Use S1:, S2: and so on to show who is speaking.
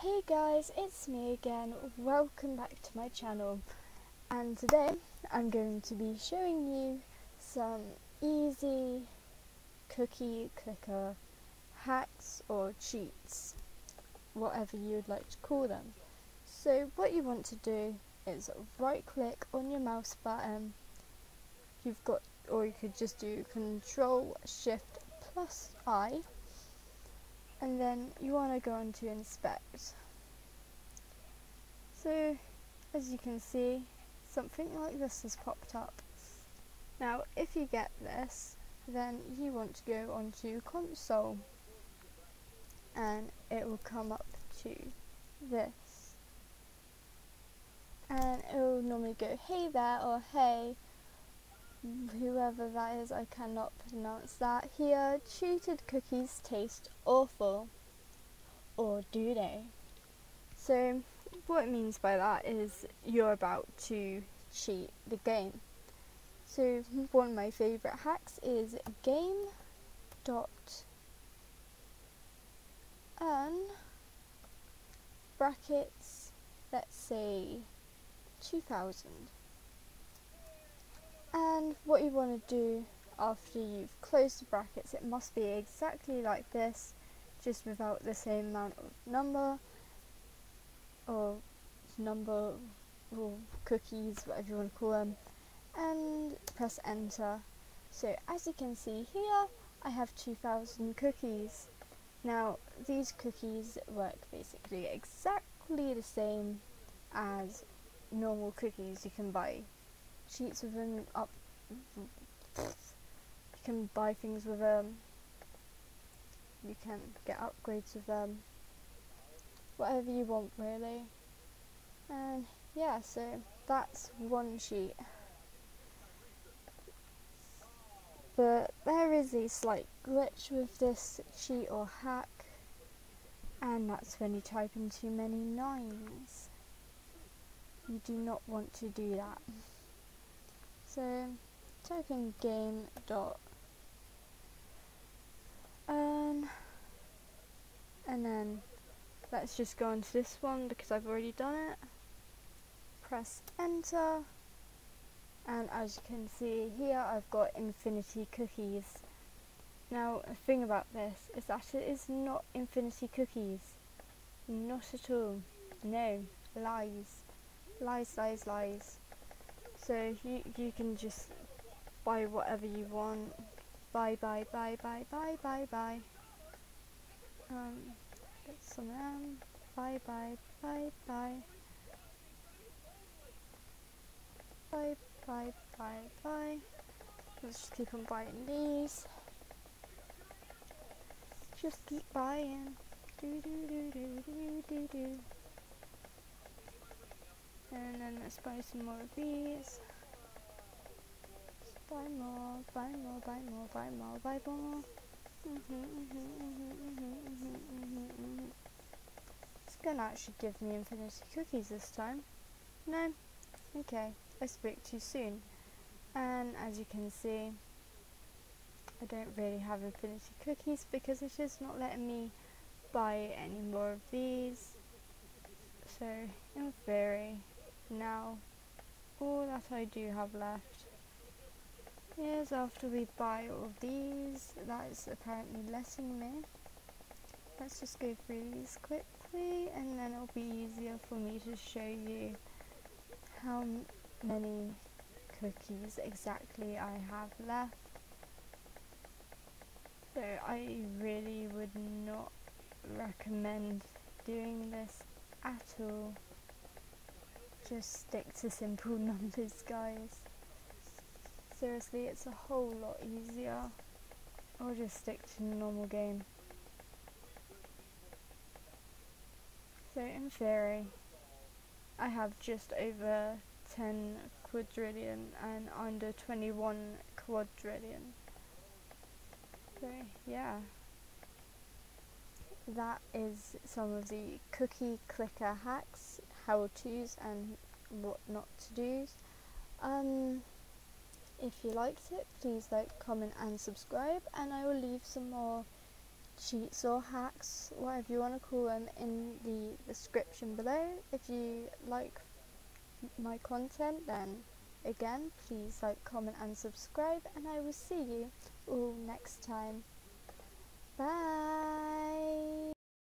S1: Hey guys, it's me again. Welcome back to my channel. And today I'm going to be showing you some easy cookie clicker hacks or cheats, whatever you'd like to call them. So what you want to do is right click on your mouse button. Or you could just do Control Shift plus I, and then you want to go on to inspect. So as you can see, something like this has popped up. Now if you get this, then you want to go onto console and it will come up to this, and it will normally go hey there or hey whoever that is, I cannot pronounce that here. Cheated cookies taste awful, or do they? So what it means by that is you're about to cheat the game. So one of my favourite hacks is game.earn brackets, let's say 2000. And what you want to do after you've closed the brackets, it must be exactly like this, just without the same amount of number or cookies, whatever you want to call them, and press enter. So as you can see here, I have 2000 cookies. Now these cookies work basically exactly the same as normal cookies. You can buy cheats with them, you can buy things with them, you can get upgrades with them, whatever you want really. And yeah, so that's one cheat. But there is a slight glitch with this cheat or hack, and that's when you type in too many 9s. You do not want to do that. So type in game.earn, and then let's just go into this one because I've already done it. Press enter, and as you can see here, I've got infinity cookies. Now the thing about this is that it is not infinity cookies. Not at all. No. Lies. Lies, lies, lies. So you can just buy whatever you want. Buy. Get some of them. Buy. Let's just keep on buying these. Just keep buying. Do. And then let's buy some more of these. Just buy more. It's gonna actually give me infinity cookies this time. No? Okay, I spoke too soon. And as you can see, I don't really have infinity cookies because it's just not letting me buy any more of these. So in theory, now all that I do have left is after we buy all of these, that is apparently letting me. Let's just go through these quickly, and then it'll be easier for me to show you how many cookies exactly I have left. So I really would not recommend doing this at all. Just stick to simple numbers, guys. Seriously, it's a whole lot easier. Or just stick to the normal game. So in theory, I have just over 10 quadrillion and under 21 quadrillion. So yeah, that is some of the cookie clicker hacks, how-tos and what not to do. If you liked it, please like, comment and subscribe, and I will leave some more cheats or hacks, whatever you want to call them, in the description below. If you like my content, then again, please like, comment and subscribe, and I will see you all next time. Bye.